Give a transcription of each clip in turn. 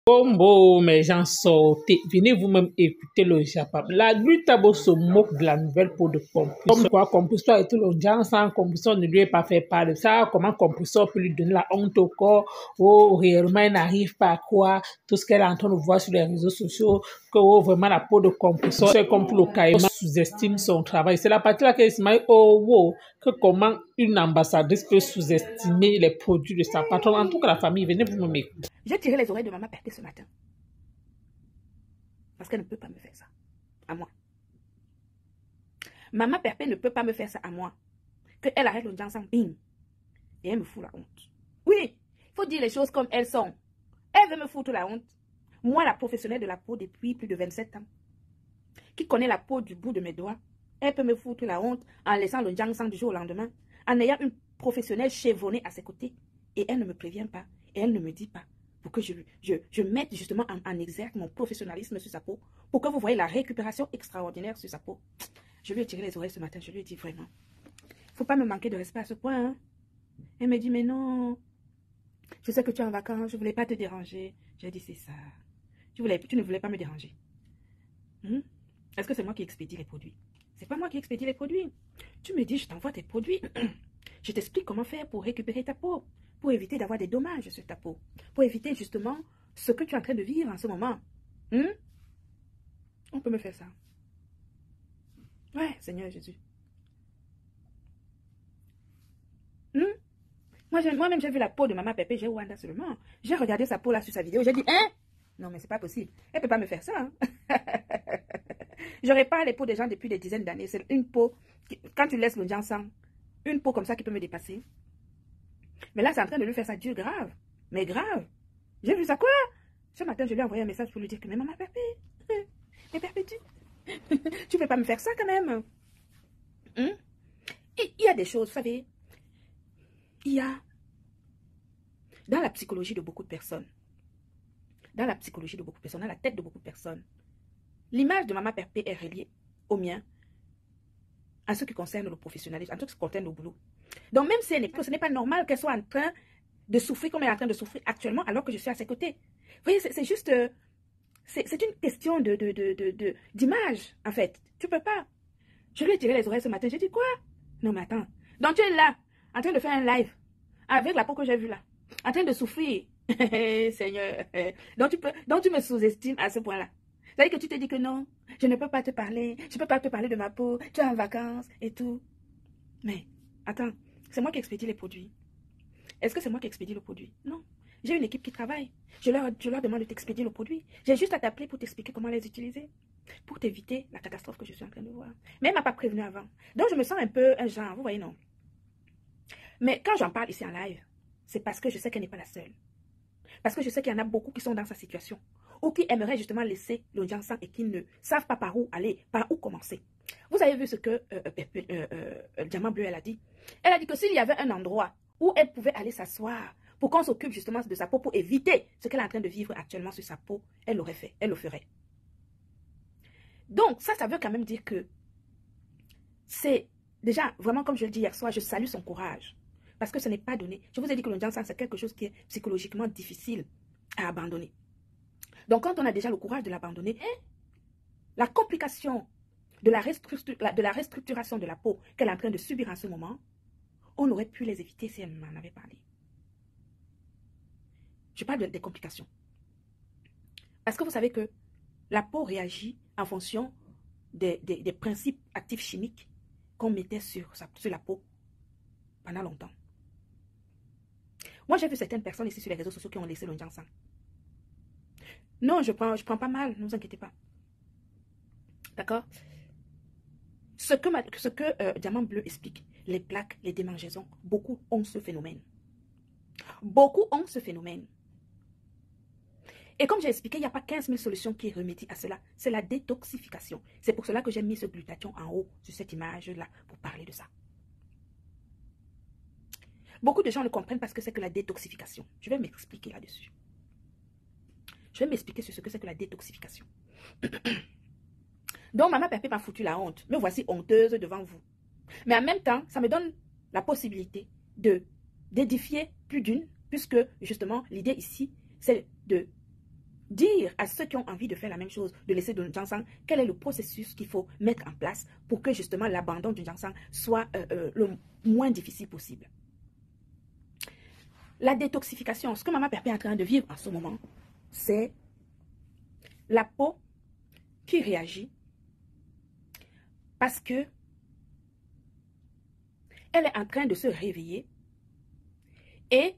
Bon, mes gens, sortez. Venez vous-même écouter le Japon. La Glutabo se moque de la nouvelle peau de compresseur. Comme quoi, compresseur et tout le gens sans compresseur ne lui est pas fait part de ça. Comment compresseur peut lui donner la honte au corps? Oh, réellement, elle n'arrive pas à croire tout ce qu'elle est en train de voir sur les réseaux sociaux. Que oh, vraiment, la peau de compresseur, c'est comme pour le caïman, sous-estime son travail. C'est la partie là qu'elle se dit, oh, wow, que comment une ambassadrice peut sous-estimer les produits de sa patronne. En tout cas, la famille, venez vous-même écouter. J'ai tiré les oreilles de maman Perpé ce matin. Parce qu'elle ne peut pas me faire ça. À moi. Maman Perpé ne peut pas me faire ça à moi. Qu'elle arrête le dansant, bing. Et elle me fout la honte. Oui, il faut dire les choses comme elles sont. Elle veut me foutre la honte. Moi, la professionnelle de la peau depuis plus de 27 ans, qui connaît la peau du bout de mes doigts, elle peut me foutre la honte en laissant le dansant du jour au lendemain, en ayant une professionnelle chevronnée à ses côtés. Et elle ne me prévient pas. Et elle ne me dit pas. Pour que je mette justement en exergue mon professionnalisme sur sa peau, pour que vous voyez la récupération extraordinaire sur sa peau. Je lui ai tiré les oreilles ce matin, je lui ai dit vraiment, il ne faut pas me manquer de respect à ce point. Hein. Elle me dit, mais non, je sais que tu es en vacances, je ne voulais pas te déranger. J'ai dit, c'est ça. Tu ne voulais pas me déranger. Est-ce que c'est moi qui expédie les produits? C'est pas moi qui expédie les produits. Tu me dis, je t'envoie tes produits. Je t'explique comment faire pour récupérer ta peau, pour éviter d'avoir des dommages sur ta peau, pour éviter justement ce que tu es en train de vivre en ce moment. On peut me faire ça. Ouais, Seigneur Jésus. Moi-même, j'ai vu la peau de maman Pépé, j'ai Wanda seulement. J'ai regardé sa peau là sur sa vidéo, j'ai dit, hein? Non, mais c'est pas possible. Elle peut pas me faire ça. Hein? J'aurais pas les peaux des gens depuis des dizaines d'années. C'est une peau, quand tu laisses le gens sans, une peau comme ça qui peut me dépasser. Mais là, c'est en train de lui faire ça, Dieu, grave. Mais grave. J'ai vu ça quoi? Ce matin, je lui ai envoyé un message pour lui dire que, mais maman Pépé, mais Pépé, tu peux pas me faire ça quand même. Il y a des choses, vous savez, il y a, dans la psychologie de beaucoup de personnes, dans la tête de beaucoup de personnes, l'image de maman Perpé est reliée au mien, en ce qui concerne le professionnalisme, en ce qui concerne le boulot. Donc même si ce n'est pas normal qu'elle soit en train de souffrir comme elle est en train de souffrir actuellement alors que je suis à ses côtés. Vous voyez, c'est juste, c'est une question d'image, en fait. Tu peux pas. Je lui ai tiré les oreilles ce matin, j'ai dit quoi? Non mais attends, donc tu es là, en train de faire un live, avec la peau que j'ai vue là, en train de souffrir. Seigneur, donc tu me sous-estimes à ce point-là. C'est-à-dire que tu te dis que non, je ne peux pas te parler, je ne peux pas te parler de ma peau, tu es en vacances et tout. Mais, attends, c'est moi qui expédie les produits. Est-ce que c'est moi qui expédie le produit? Non. J'ai une équipe qui travaille. Je leur demande de t'expédier le produit. J'ai juste à t'appeler pour t'expliquer comment les utiliser. Pour t'éviter la catastrophe que je suis en train de voir. Mais elle ne m'a pas prévenu avant. Donc, je me sens un peu un genre, vous voyez, non? Mais quand j'en parle ici en live, c'est parce que je sais qu'elle n'est pas la seule. Parce que je sais qu'il y en a beaucoup qui sont dans sa situation. Ou qui aimeraient justement laisser l'audience et qui ne savent pas par où aller, par où commencer. Vous avez vu ce que Diamant Bleu, elle a dit? Elle a dit que s'il y avait un endroit où elle pouvait aller s'asseoir pour qu'on s'occupe justement de sa peau, pour éviter ce qu'elle est en train de vivre actuellement sur sa peau, elle l'aurait fait, elle le ferait. Donc, ça veut quand même dire que c'est déjà, vraiment comme je le dis hier soir, je salue son courage. Parce que ce n'est pas donné. Je vous ai dit que l'audience, c'est quelque chose qui est psychologiquement difficile à abandonner. Donc, quand on a déjà le courage de l'abandonner, la complication de la restructuration de la peau qu'elle est en train de subir en ce moment, on aurait pu les éviter si elle m'en avait parlé. Je parle des complications. Parce que vous savez que la peau réagit en fonction des principes actifs chimiques qu'on mettait sur la peau pendant longtemps. Moi, j'ai vu certaines personnes ici sur les réseaux sociaux qui ont laissé le ginseng. Non, je prends pas mal, ne vous inquiétez pas. D'accord? Ce que Diamant Bleu explique, les plaques, les démangeaisons, beaucoup ont ce phénomène. Beaucoup ont ce phénomène. Et comme j'ai expliqué, il n'y a pas 15 000 solutions qui remédient à cela. C'est la détoxification. C'est pour cela que j'ai mis ce glutathion en haut sur cette image-là pour parler de ça. Beaucoup de gens ne comprennent pas ce que c'est que la détoxification. Je vais m'expliquer là-dessus. Je vais m'expliquer sur ce que c'est que la détoxification. Donc, maman Pépé m'a foutu la honte. Me voici honteuse devant vous. Mais en même temps, ça me donne la possibilité d'édifier plus d'une, puisque justement, l'idée ici, c'est de dire à ceux qui ont envie de faire la même chose, de laisser du ginseng, quel est le processus qu'il faut mettre en place pour que justement l'abandon du ginseng soit le moins difficile possible. La détoxification, ce que Maman Perpé est en train de vivre en ce moment, c'est la peau qui réagit parce que elle est en train de se réveiller et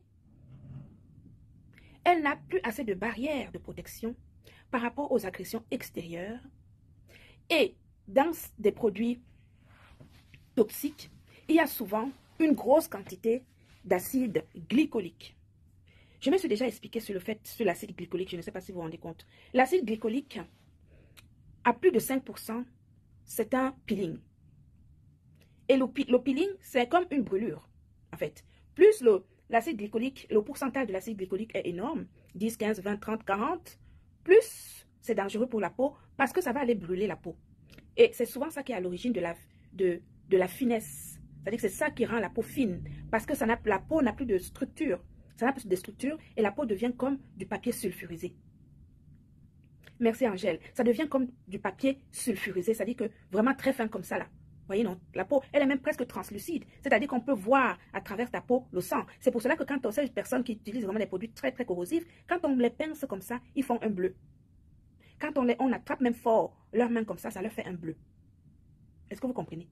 elle n'a plus assez de barrières de protection par rapport aux agressions extérieures. Et dans des produits toxiques, il y a souvent une grosse quantité d'acide glycolique. Je me suis déjà expliqué sur l'acide glycolique, je ne sais pas si vous vous rendez compte. L'acide glycolique, à plus de 5%, c'est un peeling. Et le peeling, c'est comme une brûlure, en fait. Plus l'acide glycolique, le pourcentage de l'acide glycolique est énorme, 10, 15, 20, 30, 40, plus c'est dangereux pour la peau parce que ça va aller brûler la peau. Et c'est souvent ça qui est à l'origine de la finesse. C'est-à-dire que c'est ça qui rend la peau fine parce que la peau n'a plus de structure. Ça n'a plus de structure et la peau devient comme du papier sulfurisé. Merci Angèle. Ça devient comme du papier sulfurisé, c'est-à-dire que vraiment très fin comme ça là. Vous voyez, non, la peau, elle est même presque translucide. C'est-à-dire qu'on peut voir à travers ta peau le sang. C'est pour cela que quand on sait une personne qui utilise vraiment des produits très très corrosifs, quand on les pince comme ça, ils font un bleu. Quand on attrape même fort leurs mains comme ça leur fait un bleu. Est-ce que vous comprenez?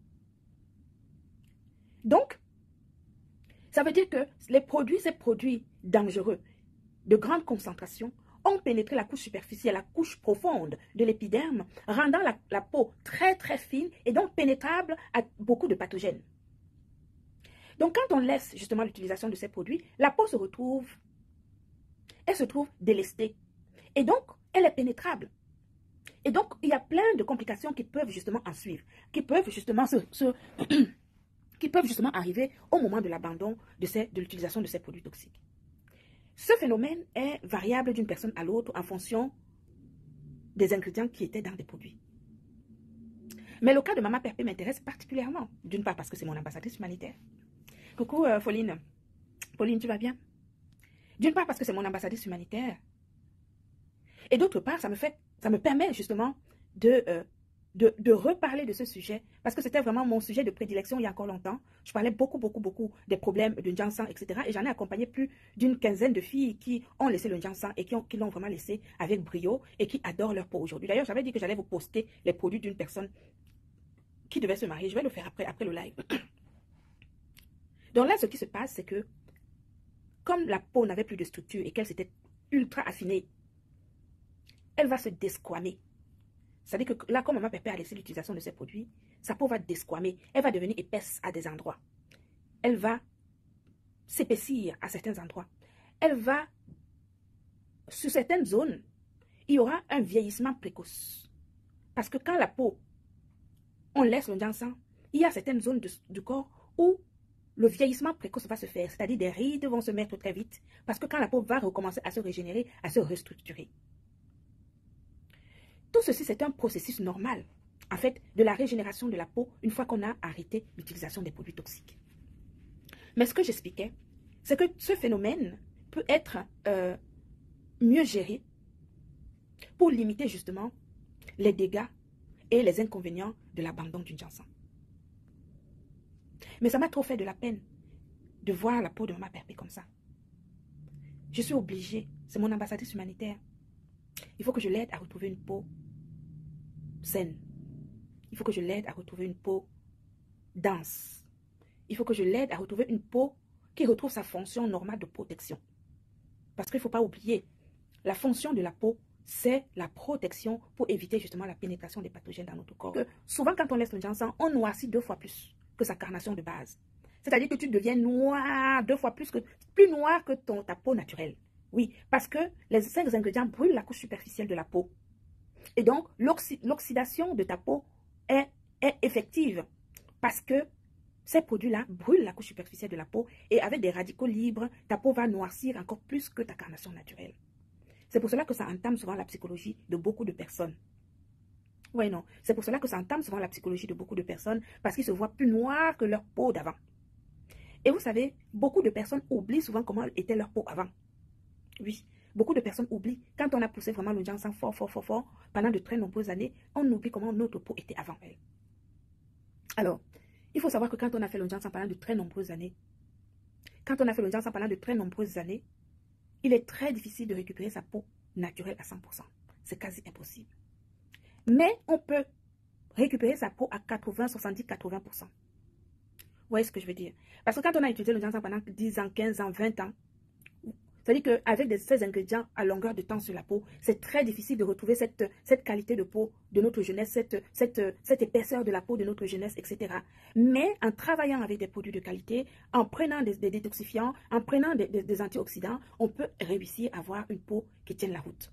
Donc, ça veut dire que ces produits dangereux, de grande concentration, ont pénétré la couche superficielle, la couche profonde de l'épiderme, rendant la peau très très fine et donc pénétrable à beaucoup de pathogènes. Donc quand on laisse justement l'utilisation de ces produits, la peau se trouve délestée. Et donc, elle est pénétrable. Et donc, il y a plein de complications qui peuvent justement en suivre, qui peuvent justement qui peuvent justement arriver au moment de l'abandon de l'utilisation de ces produits toxiques. Ce phénomène est variable d'une personne à l'autre en fonction des ingrédients qui étaient dans des produits. Mais le cas de Maman Perpé m'intéresse particulièrement. D'une part parce que c'est mon ambassadrice humanitaire. Coucou Pauline. Pauline, tu vas bien? D'une part parce que c'est mon ambassadrice humanitaire. Et d'autre part, ça me permet justement de reparler de ce sujet, parce que c'était vraiment mon sujet de prédilection il y a encore longtemps. Je parlais beaucoup des problèmes de ginseng, etc. Et j'en ai accompagné plus d'une quinzaine de filles qui ont laissé le ginseng et qui l'ont vraiment laissé avec brio et qui adorent leur peau aujourd'hui. D'ailleurs, j'avais dit que j'allais vous poster les produits d'une personne qui devait se marier. Je vais le faire après le live. Donc là, ce qui se passe, c'est que comme la peau n'avait plus de structure et qu'elle s'était ultra affinée, elle va se desquamer. C'est-à-dire que là, comme Maman Perpé a laissé l'utilisation de ces produits, sa peau va desquamer. Elle va devenir épaisse à des endroits. Elle va s'épaissir à certains endroits. Sur certaines zones, il y aura un vieillissement précoce. Parce que quand la peau, on laisse le ginseng, il y a certaines zones du corps où le vieillissement précoce va se faire. C'est-à-dire des rides vont se mettre très vite. Parce que quand la peau va recommencer à se régénérer, à se restructurer. Tout ceci, c'est un processus normal, en fait, de la régénération de la peau une fois qu'on a arrêté l'utilisation des produits toxiques. Mais ce que j'expliquais, c'est que ce phénomène peut être mieux géré pour limiter justement les dégâts et les inconvénients de l'abandon du ginseng. Mais ça m'a trop fait de la peine de voir la peau de Maman Perpé comme ça. Je suis obligée, c'est mon ambassadrice humanitaire. Il faut que je l'aide à retrouver une peau saine. Il faut que je l'aide à retrouver une peau dense. Il faut que je l'aide à retrouver une peau qui retrouve sa fonction normale de protection. Parce qu'il ne faut pas oublier, la fonction de la peau, c'est la protection pour éviter justement la pénétration des pathogènes dans notre corps. Souvent, quand on laisse le ginseng, on noircit 2 fois plus que sa carnation de base. C'est-à-dire que tu deviens noir 2 fois plus noir que ta peau naturelle. Oui, parce que les 5 ingrédients brûlent la couche superficielle de la peau. Et donc, l'oxydation de ta peau est effective parce que ces produits-là brûlent la couche superficielle de la peau et avec des radicaux libres, ta peau va noircir encore plus que ta carnation naturelle. C'est pour cela que ça entame souvent la psychologie de beaucoup de personnes. Oui, non. C'est pour cela que ça entame souvent la psychologie de beaucoup de personnes parce qu'ils se voient plus noirs que leur peau d'avant. Et vous savez, beaucoup de personnes oublient souvent comment était leur peau avant. Oui, Beaucoup de personnes oublient. Quand on a poussé vraiment le ginseng fort, pendant de très nombreuses années, on oublie comment notre peau était avant elle. Alors, il faut savoir que quand on a fait le ginseng pendant de très nombreuses années, il est très difficile de récupérer sa peau naturelle à 100%. C'est quasi impossible. Mais on peut récupérer sa peau à 80, 70, 80%. Vous voyez ce que je veux dire? Parce que quand on a utilisé le ginseng pendant 10 ans, 15 ans, 20 ans, c'est-à-dire qu'avec ces ingrédients à longueur de temps sur la peau, c'est très difficile de retrouver cette qualité de peau de notre jeunesse, cette épaisseur de la peau de notre jeunesse, etc. Mais en travaillant avec des produits de qualité, en prenant des détoxifiants, en prenant des antioxydants, on peut réussir à avoir une peau qui tienne la route.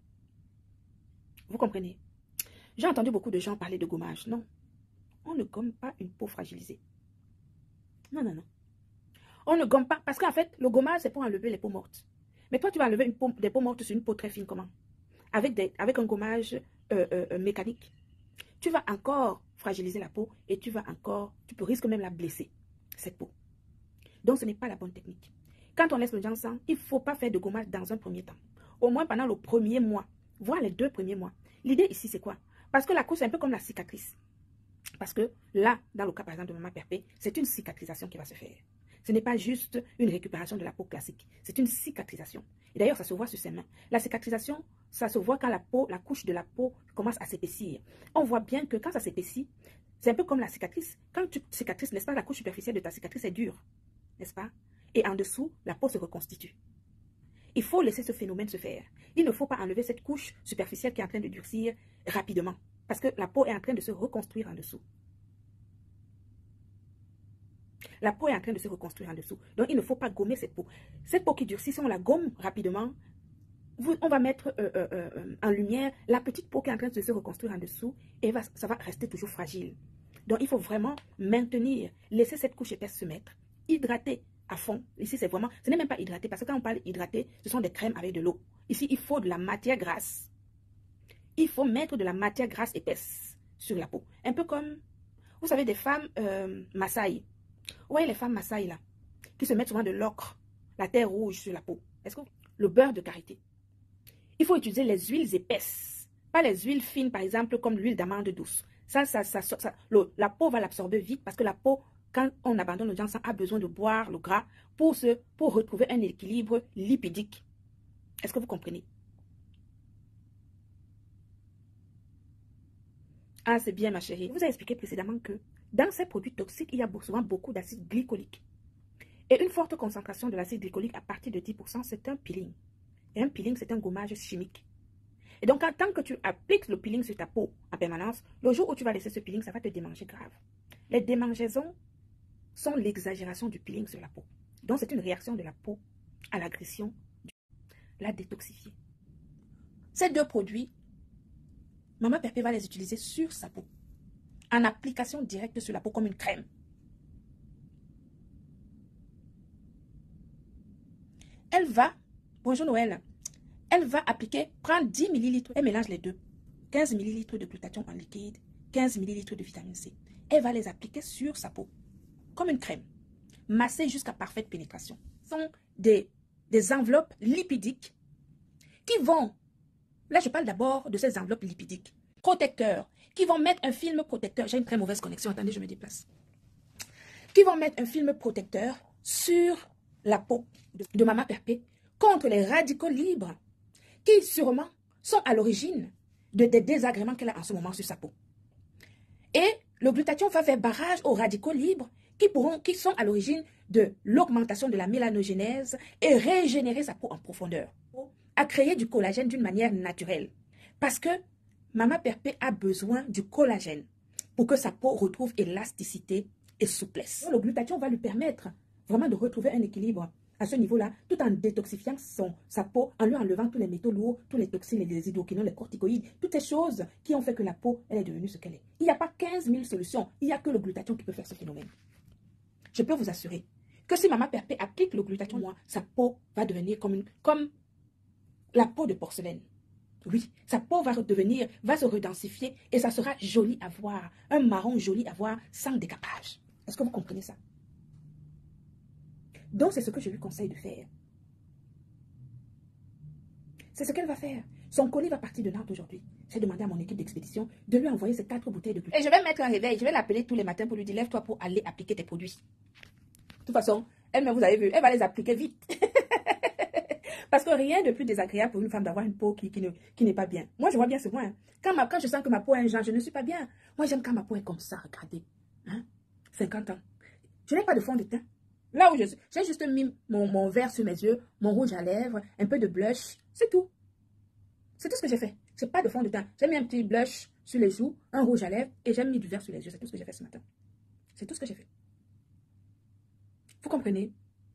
Vous comprenez? J'ai entendu beaucoup de gens parler de gommage. Non, on ne gomme pas une peau fragilisée. Non, non, non. On ne gomme pas, parce qu'en fait, le gommage, c'est pour enlever les peaux mortes. Mais toi, tu vas enlever des peaux mortes sur une peau très fine, comment? Avec un gommage mécanique. Tu vas encore fragiliser la peau et tu risques même la blesser, cette peau. Donc, ce n'est pas la bonne technique. Quand on laisse le ginseng, il ne faut pas faire de gommage dans un premier temps. Au moins pendant le premier mois, voire les 2 premiers mois. L'idée ici, c'est quoi? Parce que la couche, c'est un peu comme la cicatrice. Parce que là, dans le cas par exemple de Maman Perpé, c'est une cicatrisation qui va se faire. Ce n'est pas juste une récupération de la peau classique. C'est une cicatrisation. Et d'ailleurs, ça se voit sur ses mains. La cicatrisation, ça se voit quand la couche de la peau commence à s'épaissir. On voit bien que quand ça s'épaissit, c'est un peu comme la cicatrice. Quand tu cicatrices, n'est-ce pas, la couche superficielle de ta cicatrice est dure, n'est-ce pas? Et en dessous, la peau se reconstitue. Il faut laisser ce phénomène se faire. Il ne faut pas enlever cette couche superficielle qui est en train de durcir rapidement. Parce que la peau est en train de se reconstruire en dessous. La peau est en train de se reconstruire en dessous. Donc, il ne faut pas gommer cette peau. Cette peau qui durcit, si on la gomme rapidement, on va mettre en lumière la petite peau qui est en train de se reconstruire en dessous et ça va rester toujours fragile. Donc, il faut vraiment maintenir, laisser cette couche épaisse se mettre, hydrater à fond. Ici, c'est vraiment, ce n'est même pas hydraté parce que quand on parle hydraté, ce sont des crèmes avec de l'eau. Ici, il faut de la matière grasse. Il faut mettre de la matière grasse épaisse sur la peau. Un peu comme, vous savez, des femmes Maasai. Vous voyez les femmes Maasai là, qui se mettent souvent de l'ocre, la terre rouge sur la peau. Est-ce que le beurre de karité? Il faut utiliser les huiles épaisses, pas les huiles fines, par exemple, comme l'huile d'amande douce. La peau va l'absorber vite parce que la peau, quand on abandonne le ginseng, a besoin de boire le gras pour retrouver un équilibre lipidique. Est-ce que vous comprenez? Ah, c'est bien, ma chérie. Je vous ai expliqué précédemment que dans ces produits toxiques, il y a souvent beaucoup d'acide glycolique. Et une forte concentration de l'acide glycolique à partir de 10%, c'est un peeling. Et un peeling, c'est un gommage chimique. Et donc, tant que tu appliques le peeling sur ta peau en permanence, le jour où tu vas laisser ce peeling, ça va te démanger grave. Les démangeaisons sont l'exagération du peeling sur la peau. Donc, c'est une réaction de la peau à l'agression, la détoxifier. Ces 2 produits, Maman Perpé va les utiliser sur sa peau, en application directe sur la peau comme une crème. Elle va, bonjour Noël, elle va appliquer, prendre 10 ml, elle mélange les deux, 15 ml de glutathion en liquide, 15 ml de vitamine C. Elle va les appliquer sur sa peau, comme une crème, masser jusqu'à parfaite pénétration. Ce sont des enveloppes lipidiques qui vont, là je parle d'abord de ces enveloppes lipidiques, protecteurs, qui vont mettre un film protecteur, j'ai une très mauvaise connexion, attendez je me déplace, qui vont mettre un film protecteur sur la peau de Maman Perpé contre les radicaux libres qui sûrement sont à l'origine des désagréments qu'elle a en ce moment sur sa peau. Et le glutathion va faire barrage aux radicaux libres qui sont à l'origine de l'augmentation de la mélanogénèse et régénérer sa peau en profondeur, à créer du collagène d'une manière naturelle. Parce que Maman Perpé a besoin du collagène pour que sa peau retrouve élasticité et souplesse. Le glutathion va lui permettre vraiment de retrouver un équilibre à ce niveau-là, tout en détoxifiant sa peau, en lui enlevant tous les métaux lourds, tous les toxines, les hydroquinones, les corticoïdes, toutes ces choses qui ont fait que la peau, elle est devenue ce qu'elle est. Il n'y a pas 15 000 solutions, il n'y a que le glutathion qui peut faire ce phénomène. Je peux vous assurer que si Maman Perpé applique le glutathion, sa peau va devenir comme la peau de porcelaine. Oui, sa peau va se redensifier et ça sera joli à voir, un marron joli à voir sans décapage. Est-ce que vous comprenez ça? Donc, c'est ce que je lui conseille de faire. C'est ce qu'elle va faire. Son colis va partir de Nantes aujourd'hui. J'ai demandé à mon équipe d'expédition de lui envoyer ces 4 bouteilles de glutamate. Et je vais mettre un réveil. Je vais l'appeler tous les matins pour lui dire lève-toi pour aller appliquer tes produits. De toute façon, elle-même, vous avez vu, elle va les appliquer vite. Parce que rien de plus désagréable pour une femme d'avoir une peau qui n'est pas bien. Moi, je vois bien ce point. Quand je sens que ma peau est un genre, je ne suis pas bien. Moi, j'aime quand ma peau est comme ça, regardez. Hein? 50 ans. Je n'ai pas de fond de teint. Là où je suis, j'ai juste mis mon verre sur mes yeux, mon rouge à lèvres, un peu de blush, c'est tout. C'est tout ce que j'ai fait. Je n'ai pas de fond de teint. J'ai mis un petit blush sur les joues, un rouge à lèvres et j'ai mis du verre sur les yeux. C'est tout ce que j'ai fait ce matin. C'est tout ce que j'ai fait. Vous comprenez?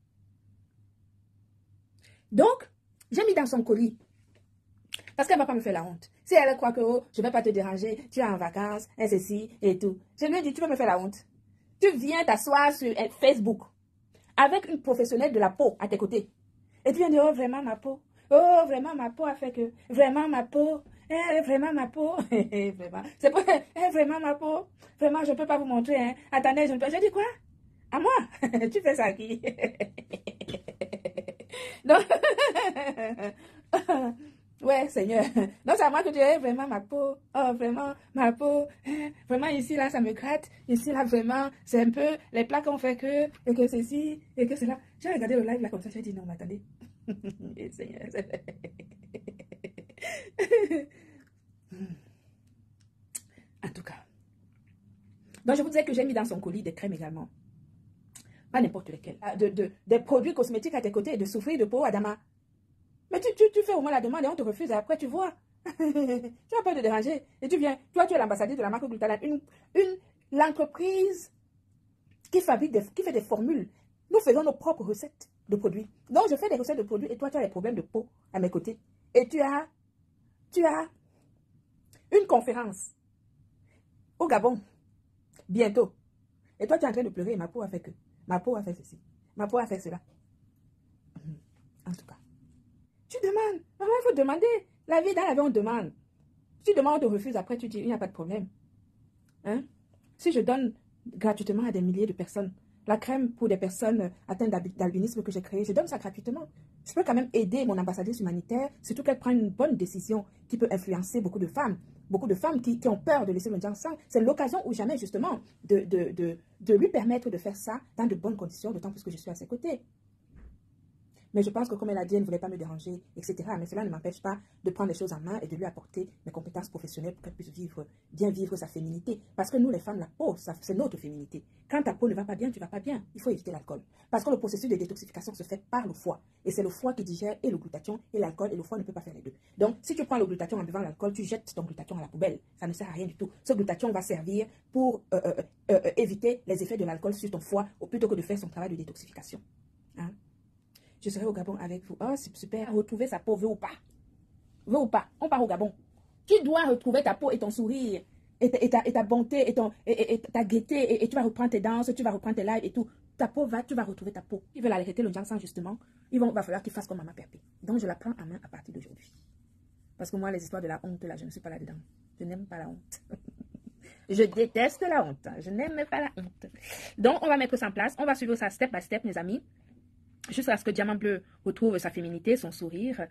Donc, j'ai mis dans son colis. Parce qu'elle ne va pas me faire la honte. Si elle croit que oh, je ne vais pas te déranger, tu es en vacances, et ceci et tout. Je lui ai dit, tu vas me faire la honte. Tu viens t'asseoir sur Facebook avec une professionnelle de la peau à tes côtés. Et tu viens de dire, oh, vraiment ma peau. Oh, vraiment ma peau a fait que. Vraiment ma peau. Vraiment ma peau. Vraiment. C'est pas. Vraiment ma peau. Vraiment, je ne peux pas vous montrer. Hein. Attendez, je ne peux pas. J'ai dit quoi? À moi? Tu fais ça à qui? Donc. Ouais, Seigneur. Donc, c'est à moi que tu es vraiment ma peau. Oh, vraiment, ma peau. Vraiment, ici, là, ça me gratte. Ici, là, vraiment, c'est un peu les plaques ont fait que, et que ceci, et que cela. J'ai regardé le live, là, comme ça, j'ai dit, non, mais attendez. Et Seigneur, en tout cas. Donc, je vous disais que j'ai mis dans son colis des crèmes également. Pas n'importe lesquelles. Des produits cosmétiques à tes côtés, de souffrir de peau, Adama. Mais tu fais au moins la demande et on te refuse et après tu vois. Tu n'as pas de déranger. Et tu viens, toi tu es l'ambassadeur de la marque Glutalane, l'entreprise qui fabrique, qui fait des formules. Nous faisons nos propres recettes de produits. Donc je fais des recettes de produits et toi tu as des problèmes de peau à mes côtés. Et tu as une conférence au Gabon bientôt. Et toi tu es en train de pleurer et ma peau a fait que. Ma peau a fait ceci. Ma peau a fait cela. En tout cas. Tu demandes. Maman, il faut demander. La vie, dans la vie, on demande. Tu demandes, on te refuse. Après, tu dis, il n'y a pas de problème. Hein? Si je donne gratuitement à des milliers de personnes, la crème pour des personnes atteintes d'albinisme que j'ai créée, je donne ça gratuitement. Je peux quand même aider mon ambassadrice humanitaire, surtout qu'elle prend une bonne décision qui peut influencer beaucoup de femmes. Beaucoup de femmes qui ont peur de laisser le genre sang. C'est l'occasion ou jamais, justement, de lui permettre de faire ça dans de bonnes conditions, d'autant plus que je suis à ses côtés. Mais je pense que comme elle a dit, elle ne voulait pas me déranger, etc. Mais cela ne m'empêche pas de prendre les choses en main et de lui apporter mes compétences professionnelles pour qu'elle puisse bien vivre sa féminité. Parce que nous, les femmes, la peau, c'est notre féminité. Quand ta peau ne va pas bien, tu ne vas pas bien. Il faut éviter l'alcool. Parce que le processus de détoxification se fait par le foie. Et c'est le foie qui digère et le glutathion et l'alcool, et le foie ne peut pas faire les deux. Donc, si tu prends le glutathion en buvant l'alcool, tu jettes ton glutathion à la poubelle. Ça ne sert à rien du tout. Ce glutathion va servir pour éviter les effets de l'alcool sur ton foie, plutôt que de faire son travail de détoxification. Hein? Je serai au Gabon avec vous. Oh, c'est super. Retrouver sa peau, veut ou pas. Veut ou pas. On part au Gabon. Tu dois retrouver ta peau et ton sourire. Et ta bonté, et ta gaieté. Et tu vas reprendre tes danses, tu vas reprendre tes lives et tout. Ta peau tu vas retrouver ta peau. Ils veulent arrêter le Jansan, justement. Va falloir qu'ils fassent comme Maman Perpé. Donc, je la prends en main à partir d'aujourd'hui. Parce que moi, les histoires de la honte, là, je ne suis pas là-dedans. Je n'aime pas la honte. Je déteste la honte. Je n'aime pas la honte. Donc, on va mettre ça en place. On va suivre ça step by step, mes amis. Jusqu'à ce que Diamant Bleu retrouve sa féminité, son sourire,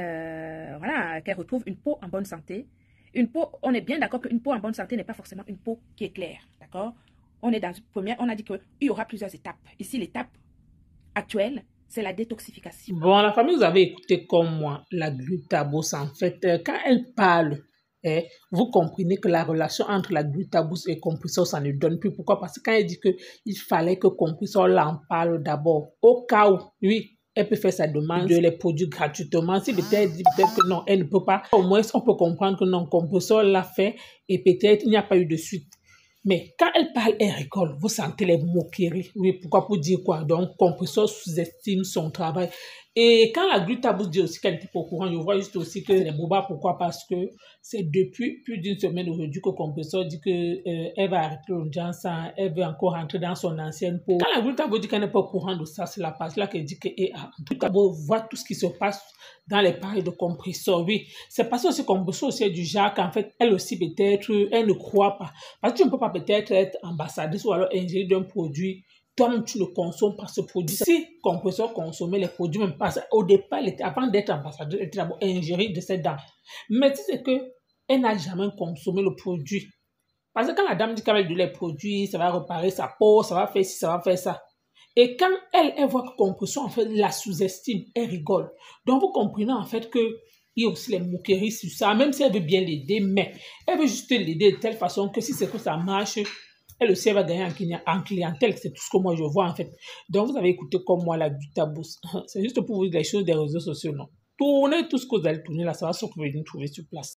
voilà, qu'elle retrouve une peau en bonne santé. Une peau, on est bien d'accord qu'une peau en bonne santé n'est pas forcément une peau qui est claire, d'accord? On est dans une première, on a dit qu'il y aura plusieurs étapes. Ici, l'étape actuelle, c'est la détoxification. Bon, la famille, vous avez écouté comme moi la glutabose, en fait, quand elle parle, vous comprenez que la relation entre la glutabose et compresseur, ça ne donne plus. Pourquoi? Parce que quand elle dit qu'il fallait que compresseur l'en parle d'abord, au cas où, oui, elle peut faire sa demande de les produits gratuitement. Si peut-être elle dit peut-être que non, elle ne peut pas, au moins on peut comprendre que non, compresseur l'a fait et peut-être il n'y a pas eu de suite. Mais quand elle parle, elle rigole. Vous sentez les moqueries. Oui, pourquoi? Pour dire quoi? Donc, compresseur sous-estime son travail. Et quand la glutabose dit aussi qu'elle n'était pas au courant, je vois juste aussi que les bobards. Pourquoi? Parce que c'est depuis plus d'une semaine aujourd'hui que compresseur dit qu'elle va arrêter le Jansan, elle veut encore rentrer dans son ancienne peau. Quand la glutabose dit qu'elle n'est pas au courant de ça, c'est la page là qu'elle dit que glutabose voit tout ce qui se passe dans les pareils de compresseur. Oui, c'est parce que ce compresseur aussi est du genre qu'en fait, elle aussi peut-être, elle ne croit pas. Parce que tu ne peux pas peut-être être ambassadrice ou alors ingénieur d'un produit toi-même, tu ne consommes pas ce produit. Si Compressor consommait les produits, même parce qu'au départ, avant d'être ambassadeur, elle était d'abord ingérée de cette dame. Mais si c'est qu'elle n'a jamais consommé le produit, parce que quand la dame dit qu'avec de les produits, ça va réparer sa peau, ça va faire ci, ça va faire ça. Et quand elle voit que Compressor, en fait, la sous-estime, elle rigole. Donc, vous comprenez, en fait, que il y a aussi les moqueries sur ça, même si elle veut bien l'aider, mais elle veut juste l'aider de telle façon que si c'est que ça marche, elle aussi elle va gagner en clientèle. C'est tout ce que moi je vois, en fait. Donc, vous avez écouté comme moi la Gutabous. C'est juste pour vous dire les choses des réseaux sociaux, non. Tournez tout ce que vous allez tourner là, ça va se trouver trouver sur place.